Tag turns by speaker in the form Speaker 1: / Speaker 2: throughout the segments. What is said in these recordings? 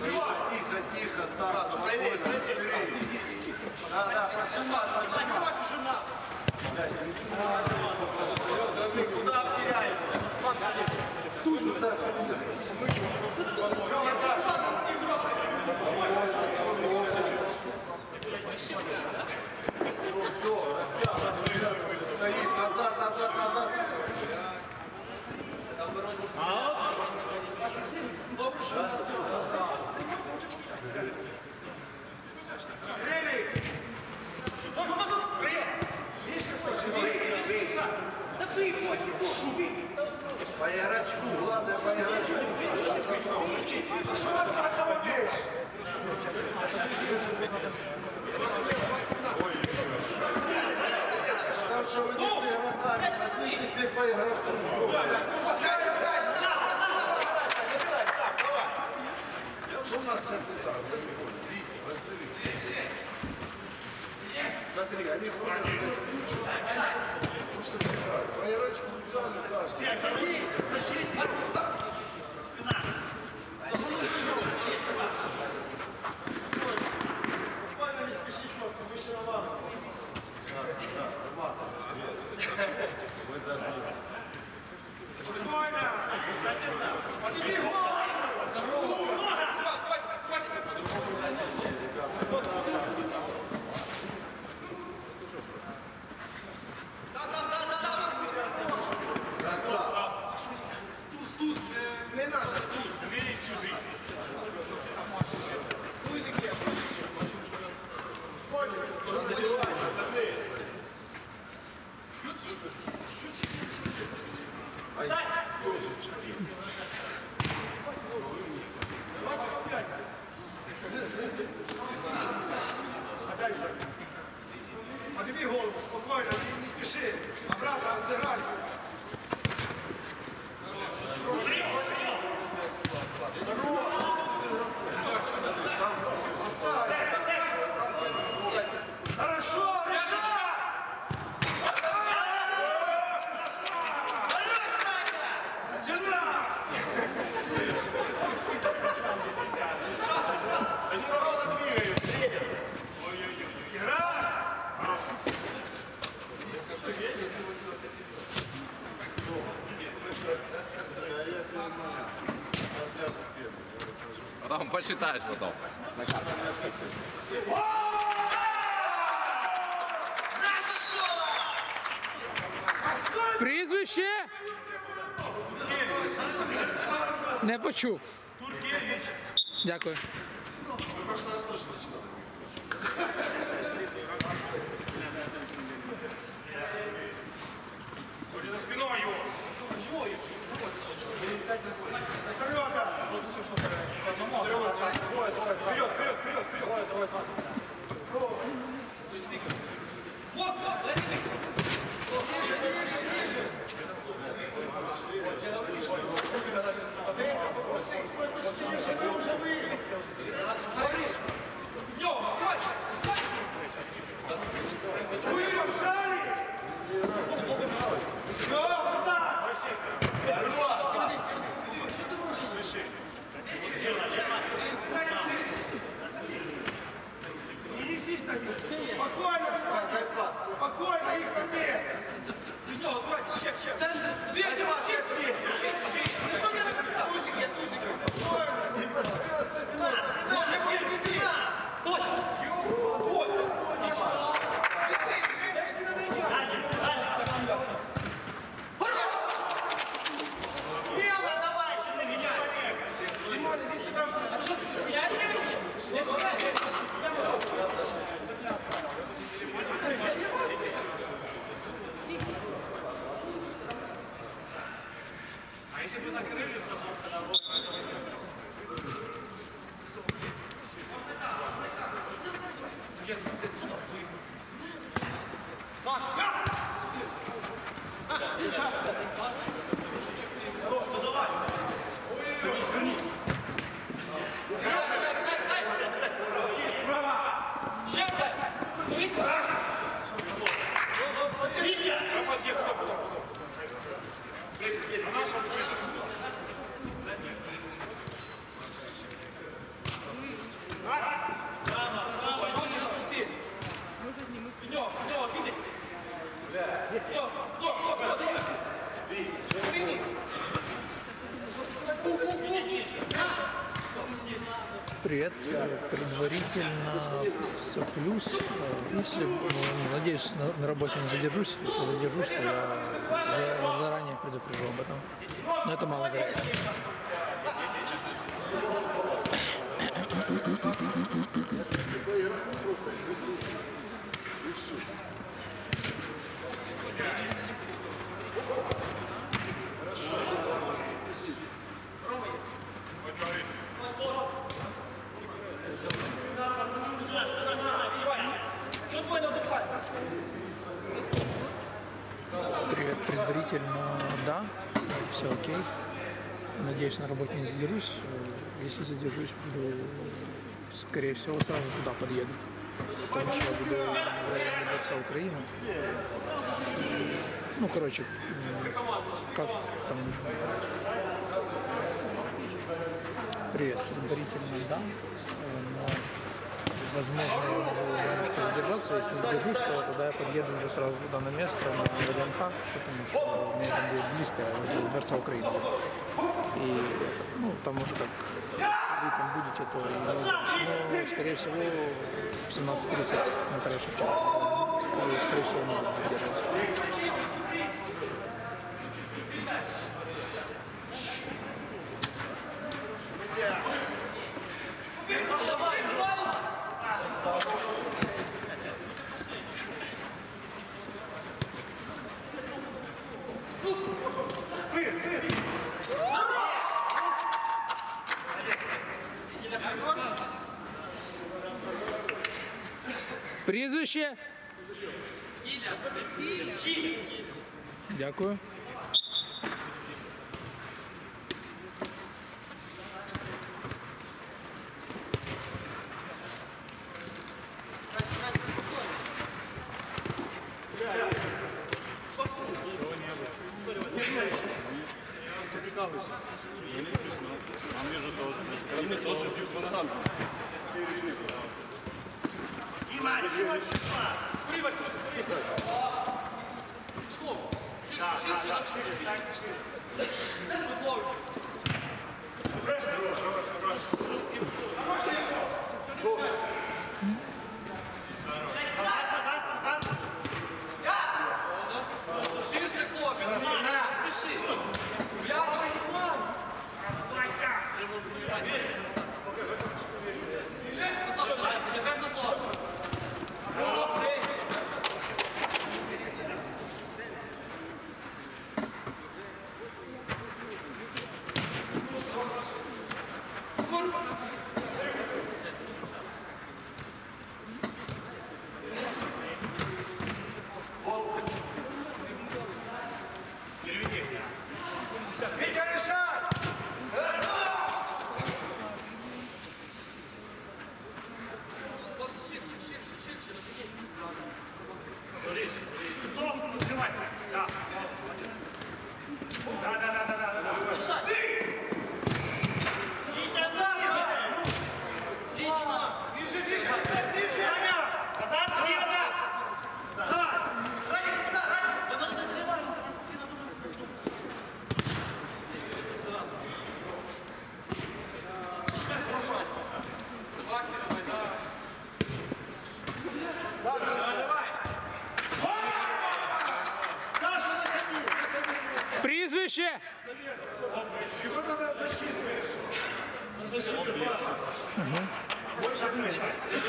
Speaker 1: Тихо, тихо, сам, спокойно. Да, поджимай. Куда втеряется? Тужу, да. Все, растягивай, стоит, назад.
Speaker 2: Да ты, Ботик, бей.
Speaker 1: По ярочку, главное по ярочку.
Speaker 2: Что вас такого бейешь?
Speaker 1: Потому что вы не все игроками, посмотрите все по игрокам. Что у нас так удар? Смотри, они ходят в кучу. Ну что ты играешь? По ярочку взяли каждый.
Speaker 2: Отойди, защитник. Буквально не спеши, хлопцы, мы еще на вас.
Speaker 1: Вы забили.
Speaker 2: Спокойно. Подними голову. Не надо. Спокойно.
Speaker 1: Забивай, пацаны. Ай, тоже чуть-чуть.
Speaker 2: Дальше. Подними голову, спокойно, не спеши. Обратно отсыгай. Хорошо,
Speaker 1: Они ворота двигают, тренер.
Speaker 2: игра.
Speaker 3: Потом почитаешь потом.
Speaker 4: Прізвище? Не почув. Дякую.
Speaker 2: За спиною. Не несись на них. Спокойно, спокойно, их там нет.
Speaker 4: Привет. Предварительно все плюс. Если, надеюсь, на работе не задержусь. Если задержусь, то я заранее предупрежу об этом. Но это маловероятно. Привет, предварительно, да, все окей. Надеюсь, на работе не задержусь. Если задержусь, буду, скорее всего, сразу туда подъеду. Потому что я буду в районе Дворца Украины. Ну, короче, как там... Привет, предварительно, да. Но, возможно, я могу немножко задержаться. Если задержусь, то тогда я подъеду уже сразу туда на место, на ВДНХ, потому что мне там будет близко, возле Дворца Украины. И, ну, там уже как вы там будете, то... Но, скорее всего, в 17:30 на Тарас Шевченко. Скорее всего, не буду задерживаться. Прізвище? Дякую.
Speaker 2: Витя, решай!
Speaker 4: Прізвище?
Speaker 2: Чего ты на защиту? На защиту, больше заметь.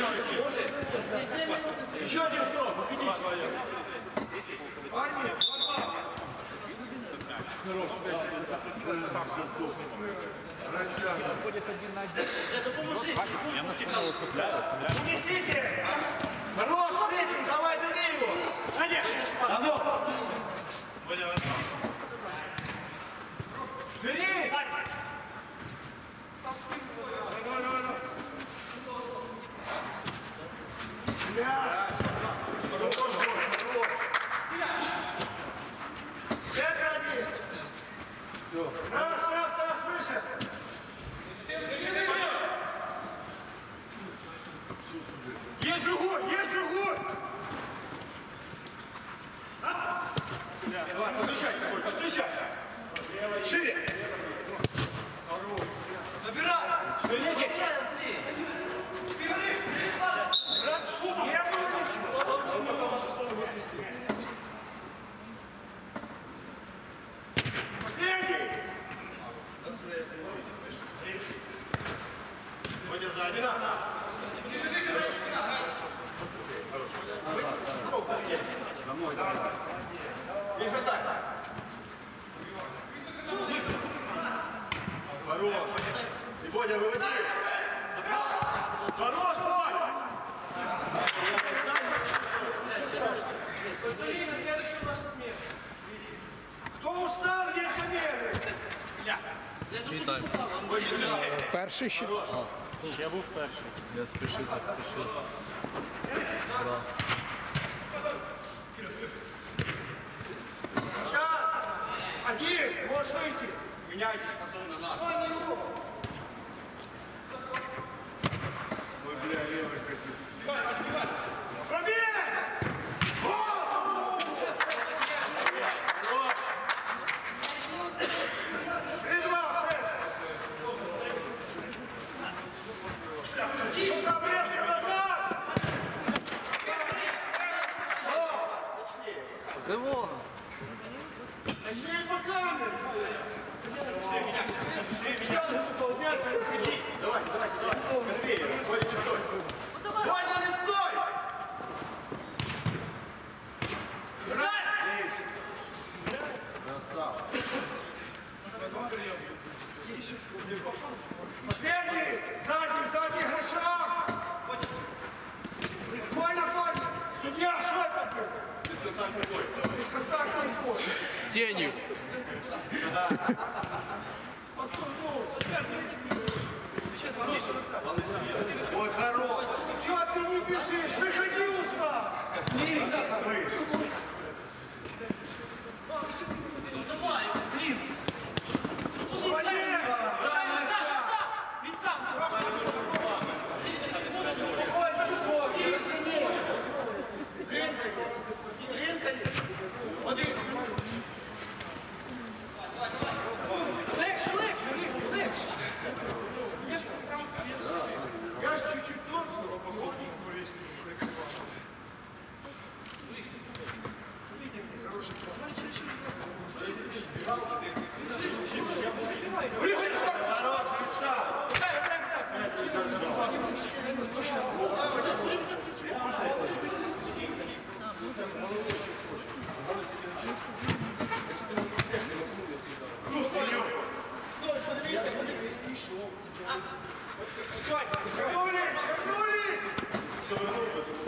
Speaker 2: Еще один кто? Выходите. Парни, унесите! Хорош, прессинг, давай, тяни его! Берись! Давай, давай, давай! Хорош, хорош! Центр один! Раз, выше! Есть другой, есть другой! Давай, подключайся, Коль.
Speaker 1: Домой, давай. Есть вот так. Хорош. И Бодя, выводи. Хорош, Бодь!
Speaker 2: Кто устал, есть замеры.
Speaker 4: Перший ще.
Speaker 3: Я спішив, так спішив.
Speaker 2: Да. Один, можешь выйти. Меняйтесь, пацаны, на наш.
Speaker 1: Ой, бля, левый хотел.
Speaker 2: Пробей!
Speaker 3: Криво!
Speaker 2: Точнее по камере.
Speaker 1: Давай, давай, давай. Подвери, Бодя, не стой. Бодя, не стой! Красава.
Speaker 2: Последний, задний грошак. Буквально парень. Судья, что это было?
Speaker 1: Бесконтактный бой.
Speaker 2: Бесконтактный бой.
Speaker 3: З тенью!
Speaker 2: Поскользнулся.
Speaker 1: Ой, хорош.
Speaker 2: Чего ты не бежишь? Выходи, устал. Я ж чуть-чуть торкнул. Хороший шаг. Стой, подвися, подвися. Стой, коснулись, коснулись.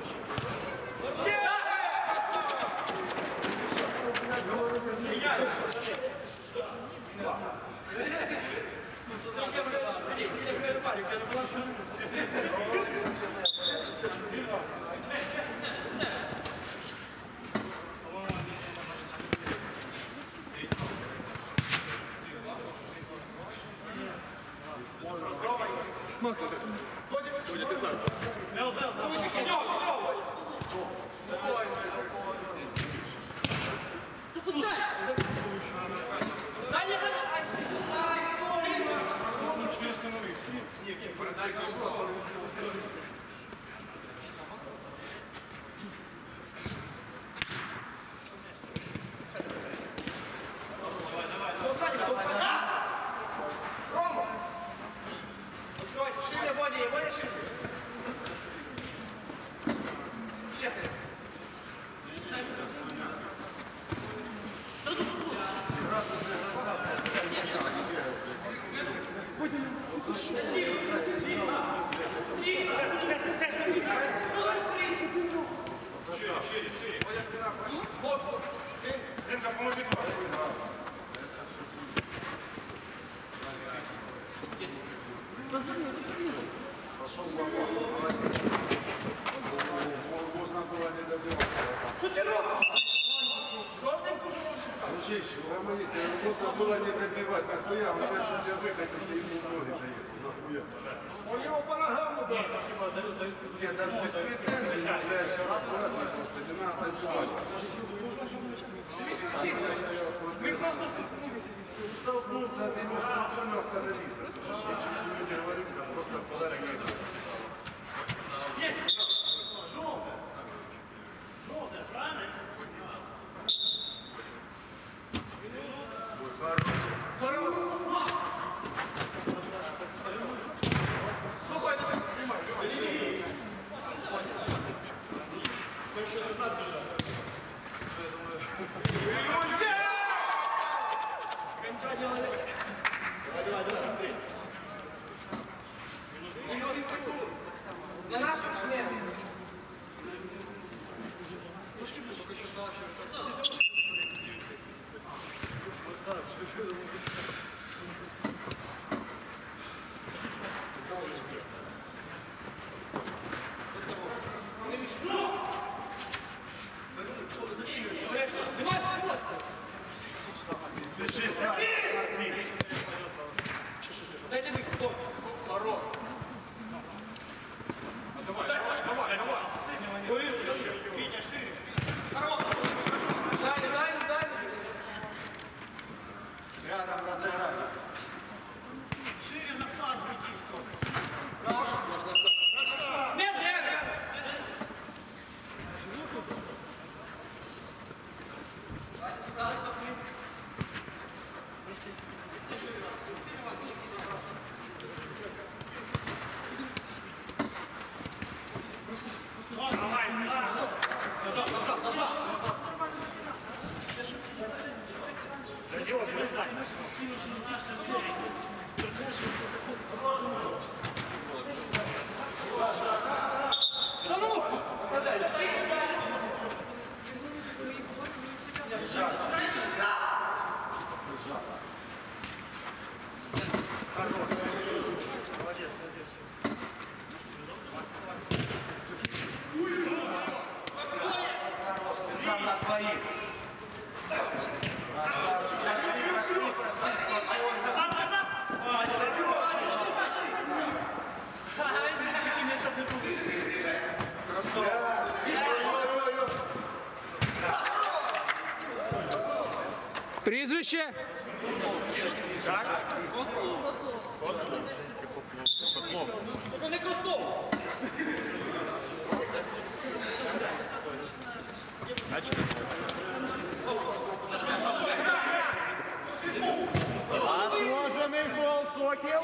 Speaker 2: Шире, Бодя, Бодя, шире.
Speaker 1: Пошел в лобок. Можно было не добиваться.
Speaker 2: Что ты робишь?
Speaker 1: Дружище, угомонись, можно было не добивать. Нахуя, он тебя что тебя выкатил, ты ему в ноги заехал. Нахуя.
Speaker 2: Он его по ногам ударил.
Speaker 1: Нет, да без претензий, ну, блядь, аккуратно просто, не надо добивать.
Speaker 2: Мы просто
Speaker 1: Столкнулся, а ты ему спокойно остановиться. Дружище, я чуть не договорился, просто подарок не дал.
Speaker 2: Спокойно,
Speaker 1: своих. Красавчик, пошли, спокойно.
Speaker 4: Прізвище?
Speaker 3: Заслужений гол Сокіл.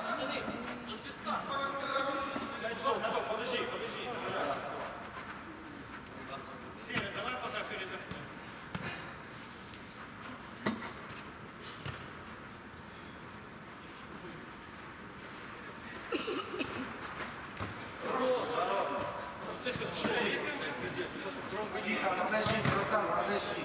Speaker 1: Тихо, подожди, братан, подожди.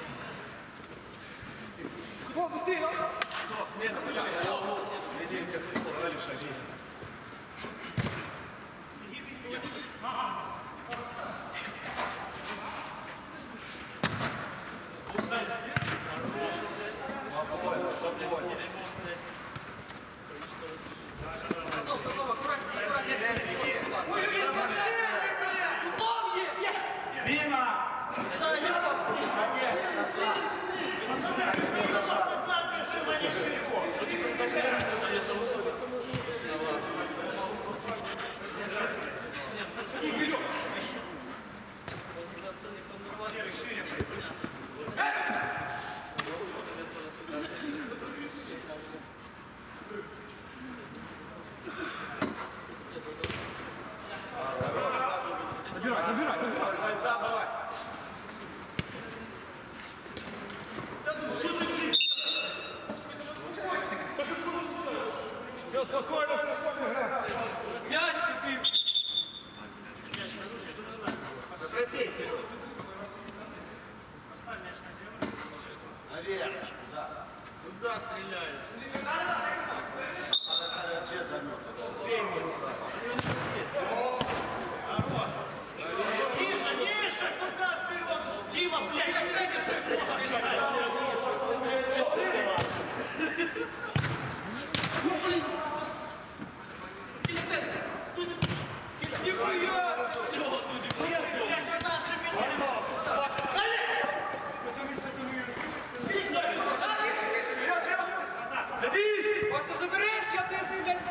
Speaker 1: Зайца, давай.
Speaker 2: Все, спокойно, спокойно. Мяч ты.
Speaker 1: Наверное, да.
Speaker 3: Куда стреляешь?
Speaker 1: Все займет.
Speaker 2: Ниже, куда вперед? Дима, блядь, ты видишь?
Speaker 5: Просто забереш, я тебе, блядь.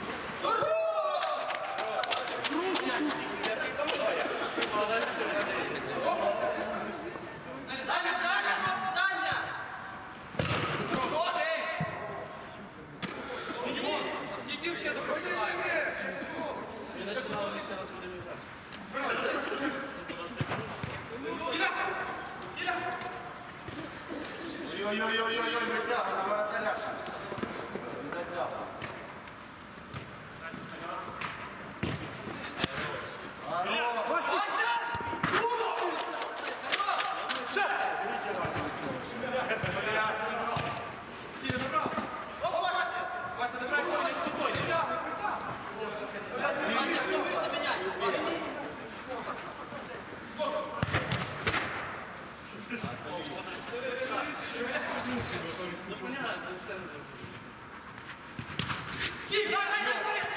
Speaker 5: Дальня! А скільки ще допомагаємо? Ми починали ще раз будемо грати.
Speaker 1: Ой-ой-ой-ой-ой, мы тягом на вратарях. Не затягивай.
Speaker 5: Вася! Киля, забрав. Вася, держайся, мене спокійно. Вася, втримуйся, міняйся. Киля, дай, вперед!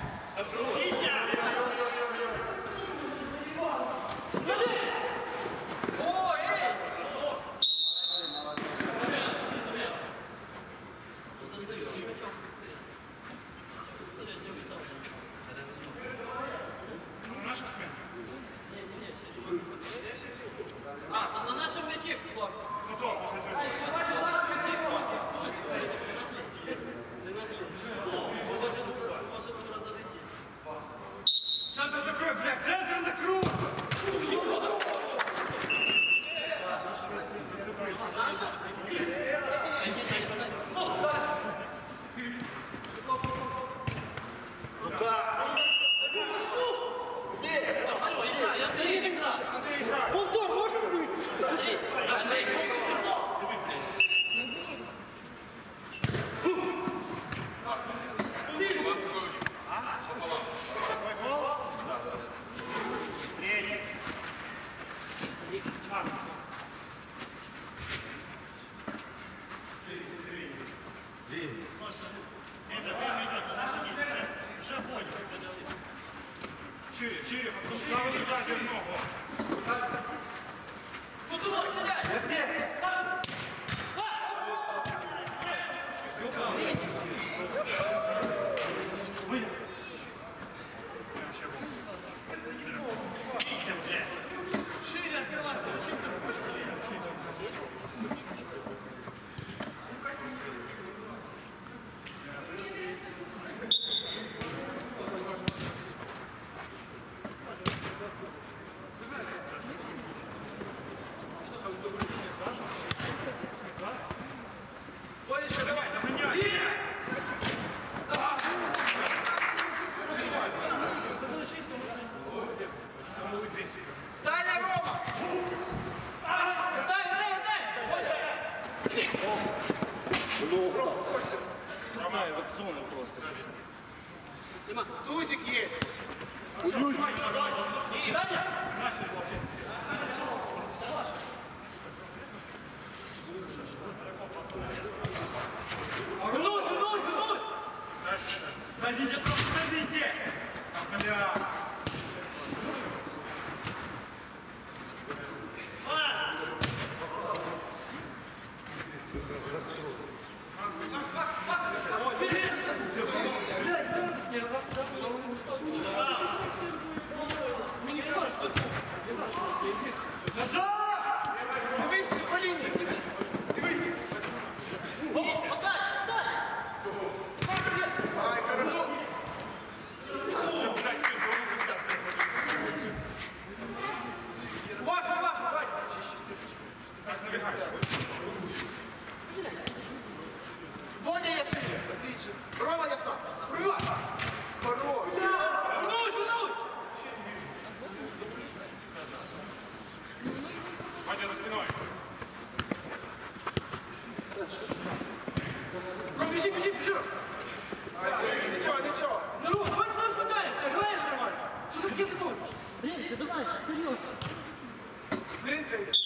Speaker 5: О, ей! А, там на нашем мяче, хлопці.
Speaker 2: Центр на круг, блядь, центр на круг!
Speaker 5: Все, игра, я Андрей играю. Полтор можно быть? Андрей,
Speaker 3: Шире, шире, пацаны. Правый удар в ногу.
Speaker 5: Тут у нас стреляй! Шире открываться, зачем ты хочешь?
Speaker 2: Владичка, давай, догоняй. Таня, Рома!
Speaker 5: Вертай, вертай, вертай!
Speaker 2: Тузик есть.
Speaker 5: Таня! Вернусь, вернусь, вернусь!
Speaker 2: Давите, сразу давите.
Speaker 3: Бля.
Speaker 2: Дивись по лінії. Дивись. Ай, хорошо.
Speaker 5: Важно, важно, давай!
Speaker 2: Водя, я шире. Отлично. Рома, я сам.
Speaker 5: Пробивай!
Speaker 2: Хорош.
Speaker 5: Вернусь, вернусь!
Speaker 3: Вадя за спиной.
Speaker 5: Ром, бежи, бежи, бежи!
Speaker 2: Нічого, нічого.
Speaker 5: Ну, Ром, давай ты нас сфоткаемся, играем нормально! Что ты где ты думаешь?
Speaker 2: Грин,